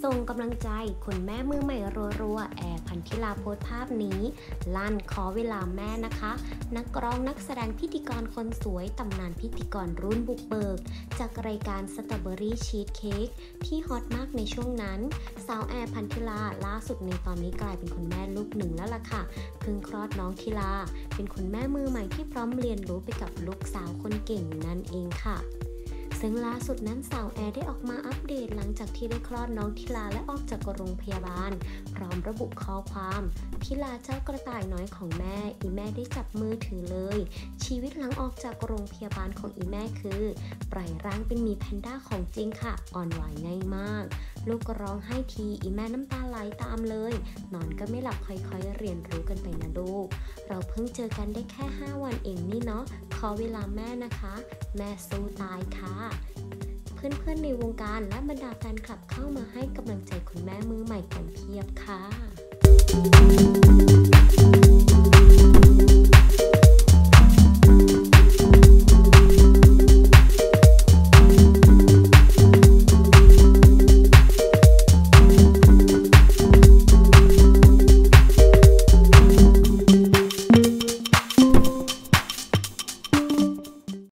ส่งกำลังใจคุณแม่มือใหม่รัวๆแอร์พันธิลาโพสต์ภาพนี้ลั่นขอเวลาแม่นะคะนักร้องนักแสดงพิธีกรคนสวยตำนานพิธีกรรุ่นบุกเบิกจากรายการสตรอเบอรี่ชีสเค้กที่ฮอตมากในช่วงนั้นสาวแอร์พันธิลาล่าสุดในตอนนี้กลายเป็นคุณแม่ลูกหนึ่งแล้วล่ะค่ะเพิ่งคลอดน้องธิลาเป็นคุณแม่มือใหม่ที่พร้อมเรียนรู้ไปกับลูกสาวคนเก่งนั่นเองค่ะซึ่งล่าสุดนั้นสาวแอร์ได้ออกมาอัปเดตหลังจากที่ได้คลอดน้องธิลาและออกจากโรงพยาบาลพร้อมระบุข้อความธิลาเจ้ากระต่ายน้อยของแม่อีแม่ได้จับมือถือเลยชีวิตหลังออกจากโรงพยาบาลของอีแม่คือปล่อยร่างเป็นหมีแพนด้าของจริงค่ะอ่อนไหวง่ายมากลูกก็ร้องไห้ทีอีแม่น้ำตาไหลตามเลยนอนก็ไม่หลับค่อยๆเรียนรู้กันไปนะลูกเราเพิ่งเจอกันได้แค่5 วันเองนี่เนาะขอเวลาแม่นะคะแม่สู้ตายค่ะเพื่อนๆในวงการและบรรดาแฟนคลับเข้ามาให้กำลังใจคุณแม่มือใหม่กันเพียบค่ะ